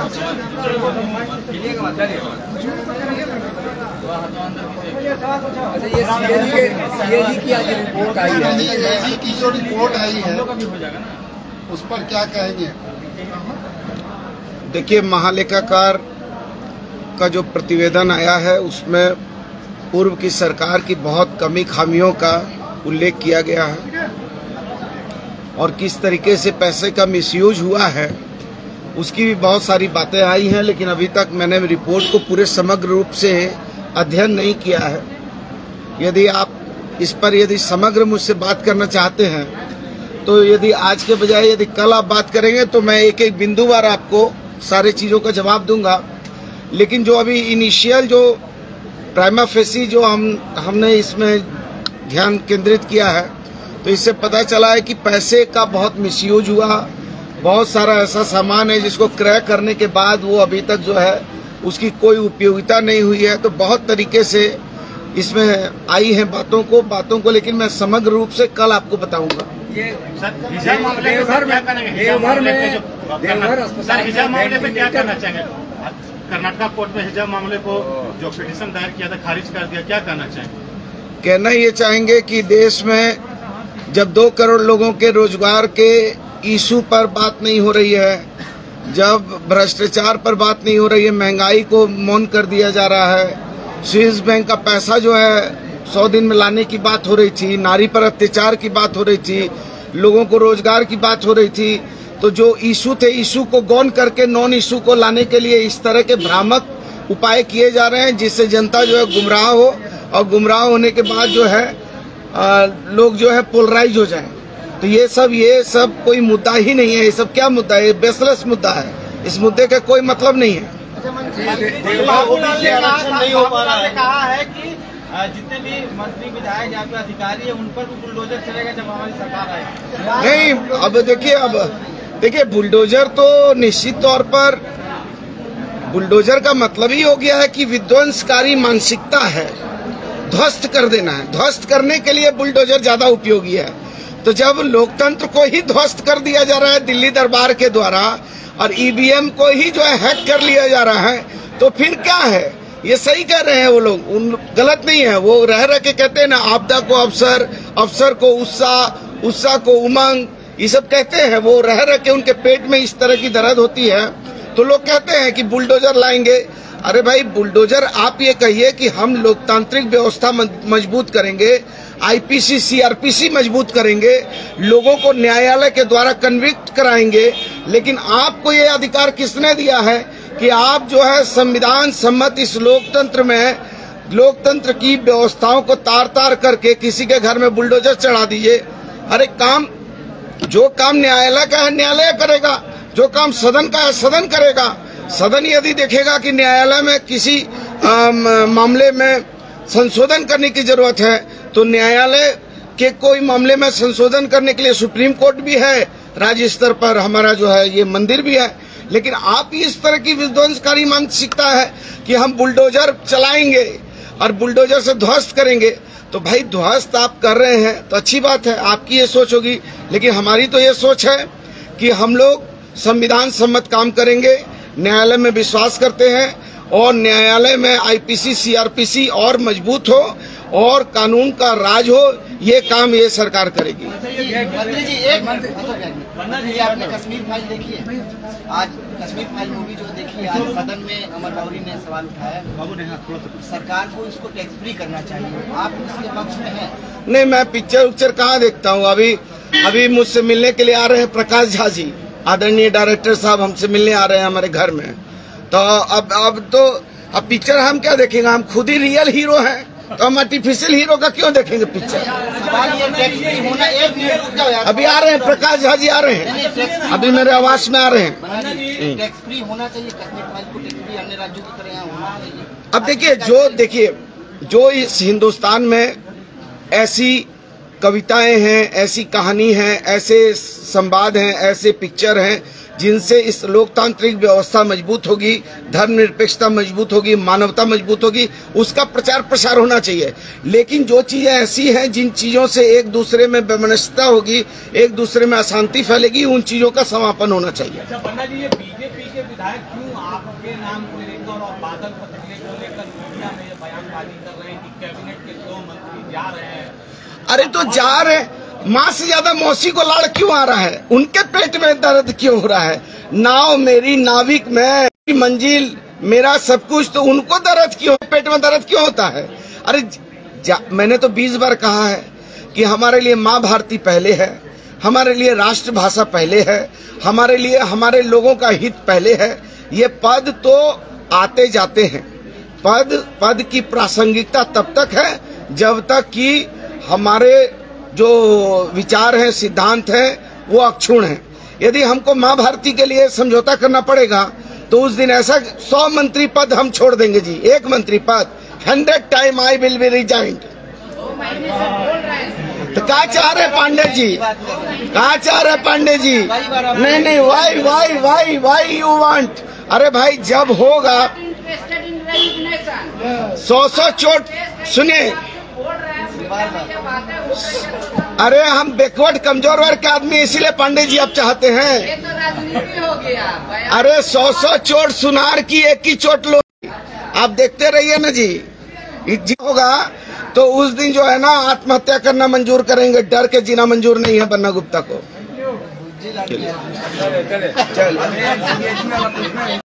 CAG की जो report आई है उस पर क्या कहेंगे? देखिए, महालेखाकार का जो प्रतिवेदन आया है उसमें पूर्व की सरकार की बहुत कमी खामियों का उल्लेख किया गया है और किस तरीके से पैसे का मिसयूज हुआ है उसकी भी बहुत सारी बातें आई हैं, लेकिन अभी तक मैंने रिपोर्ट को पूरे समग्र रूप से अध्ययन नहीं किया है। यदि आप इस पर समग्र मुझसे बात करना चाहते हैं तो यदि आज के बजाय यदि कल आप बात करेंगे तो मैं एक एक बिंदुवार आपको सारे चीज़ों का जवाब दूंगा। लेकिन जो अभी इनिशियल जो प्राइमा फेसी जो हमने इसमें ध्यान केंद्रित किया है तो इससे पता चला है कि पैसे का बहुत मिसयूज हुआ। बहुत सारा ऐसा सामान है जिसको क्रय करने के बाद वो अभी तक जो है उसकी कोई उपयोगिता नहीं हुई है। तो बहुत तरीके से इसमें आई हैं बातों को, लेकिन मैं समग्र रूप से कल आपको बताऊंगा। ये हिजाब मामले पे क्या करेंगे? हिजाब मामले पे क्या करना चाहेंगे? कर्नाटका कोर्ट में हिजाब मामले को जो पिटीशन दायर किया था खारिज कर दिया, क्या कहना चाहेंगे? कहना ये चाहेंगे कि देश में जब 2 करोड़ लोगों के रोजगार के इशू पर बात नहीं हो रही है, जब भ्रष्टाचार पर बात नहीं हो रही है, महंगाई को मौन कर दिया जा रहा है, स्विस बैंक का पैसा जो है 100 दिन में लाने की बात हो रही थी, नारी पर अत्याचार की बात हो रही थी, लोगों को रोजगार की बात हो रही थी, तो जो इशू थे इशू को गौन करके नॉन इशू को लाने के लिए इस तरह के भ्रामक उपाय किए जा रहे हैं जिससे जनता जो है गुमराह हो और गुमराह होने के बाद जो है लोग जो है पोलराइज हो जाएं। तो ये सब कोई मुद्दा ही नहीं है। ये सब क्या मुद्दा है? बेसलेस मुद्दा है। इस मुद्दे का कोई मतलब नहीं है। नहीं हो पा रहा है। कहा है कि जितने भी मंत्री विधायक या फिर अधिकारी है उन पर भी बुलडोजर चलेगा जब हमारी सरकार आएगी। नहीं, अब देखिए बुलडोजर तो निश्चित तौर पर बुलडोजर का मतलब ही हो गया है कि विध्वंसकारी मानसिकता है, ध्वस्त कर देना है। ध्वस्त करने के लिए बुलडोजर ज्यादा उपयोगी है। तो जब लोकतंत्र को ही ध्वस्त कर दिया जा रहा है दिल्ली दरबार के द्वारा और ईवीएम को ही जो है हैक कर लिया जा रहा है तो फिर क्या है? ये सही कह रहे हैं वो लोग, गलत नहीं है। वो रह के कहते हैं ना, आपदा को अवसर, अवसर को उत्साह, उत्साह को उमंग, ये सब कहते हैं। वो रह के उनके पेट में इस तरह की दर्द होती है तो लोग कहते हैं कि बुलडोजर लाएंगे। अरे भाई, बुलडोजर आप ये कहिए कि हम लोकतांत्रिक व्यवस्था मजबूत करेंगे, आईपीसी सीआरपीसी मजबूत करेंगे, लोगों को न्यायालय के द्वारा कन्विक्ट कराएंगे, लेकिन आपको ये अधिकार किसने दिया है कि आप जो है संविधान सम्मत इस लोकतंत्र में लोकतंत्र की व्यवस्थाओं को तार करके किसी के घर में बुलडोजर चढ़ा दीजिए। अरे जो काम न्यायालय का है न्यायालय करेगा, जो काम सदन का है सदन करेगा। सदन यदि देखेगा कि न्यायालय में किसी मामले में संशोधन करने की जरूरत है तो न्यायालय के कोई मामले में संशोधन करने के लिए सुप्रीम कोर्ट भी है, राज्य स्तर पर हमारा जो है ये मंदिर भी है। लेकिन आप इस तरह की विध्वंसकारी मानसिकता है कि हम बुलडोजर चलाएंगे और बुलडोजर से ध्वस्त करेंगे। तो भाई, ध्वस्त आप कर रहे हैं तो अच्छी बात है, आपकी ये सोच होगी, लेकिन हमारी तो ये सोच है कि हम लोग संविधान सम्मत काम करेंगे, न्यायालय में विश्वास करते हैं और न्यायालय में आईपीसी सीआरपीसी और मजबूत हो और कानून का राज हो। ये काम ये सरकार करेगी। मंत्री जी, आपने कश्मीर फाइल देखी है? आज कश्मीर फाइल मूवी जो देखी आज सदन में अमर गौरी ने सवाल उठाया, सरकार को इसको टैक्स फ्री करना चाहिए, आप इसके पक्ष में हैं? नहीं, मैं पिक्चर कहाँ देखता हूँ। अभी मुझसे मिलने के लिए आ रहे हैं प्रकाश झा जी, आदरणीय डायरेक्टर साहब हमसे मिलने आ रहे हैं हमारे घर में। तो अब पिक्चर हम क्या देखेंगे? हम खुद ही रियल हीरो हैं, तो हम आर्टिफिशियल हीरो का क्यों देखेंगे पिक्चर? अभी आ रहे हैं प्रकाश झा जी, आ रहे हैं, अभी मेरे आवास में आ रहे हैं। टैक्स फ्री होना चाहिए, कश्मीर फाइल को टैक्स फ्री अन्य राज्यों की तरह होना चाहिए। अब देखिए जो इस हिंदुस्तान में ऐसी कविताएं हैं, ऐसी कहानी है, ऐसे संवाद हैं, ऐसे पिक्चर हैं जिनसे इस लोकतांत्रिक व्यवस्था मजबूत होगी, धर्मनिरपेक्षता मजबूत होगी, मानवता मजबूत होगी, उसका प्रचार प्रसार होना चाहिए। लेकिन जो चीजें ऐसी हैं जिन चीजों से एक दूसरे में वैमनस्यता होगी, एक दूसरे में अशांति फैलेगी, उन चीजों का समापन होना चाहिए। पन्ना जी, ये बीजेपी के विधायक क्यों आपके नाम को लेकर और बादल पत्र को लेकर मीडिया में ये बयानबाजी कर रहे हैं कि कैबिनेट के 2 मंत्री जा रहे हैं? अरे तो जा रहे, माँ से ज्यादा मौसी को लाड़ क्यों आ रहा है? उनके पेट में दर्द क्यों हो रहा है? नाव मेरी, नाविक मैं, मंजिल मेरा, सब कुछ, तो उनको दर्द क्यों, पेट में दर्द क्यों होता है? अरे मैंने तो 20 बार कहा है कि हमारे लिए माँ भारती पहले है, हमारे लिए राष्ट्रभाषा पहले है, हमारे लिए हमारे लोगों का हित पहले है। ये पद तो आते जाते हैं, पद की प्रासंगिकता तब तक है जब तक कि हमारे जो विचार हैं, सिद्धांत हैं, वो अक्षुण्ण हैं। यदि हमको माँ भारती के लिए समझौता करना पड़ेगा तो उस दिन ऐसा 100 मंत्री पद हम छोड़ देंगे जी। 1 मंत्री पद 100 time I will be resigned. तो क्या चाह रहे पांडे जी? क्या चाह रहे पांडे जी? नहीं, वाई यू वांट? अरे भाई जब होगा 100 चोट, सुनिए, अरे हम बैकवर्ड कमजोर वर्ग के आदमी, इसीलिए पांडे जी आप चाहते हैं। ये तो राजनीति हो गया। अरे 100 चोट सुनार की, एक ही चोट लो, आप देखते रहिए ना जी। जी होगा तो उस दिन जो है ना आत्महत्या करना मंजूर करेंगे, डर के जीना मंजूर नहीं है बन्ना गुप्ता को। चल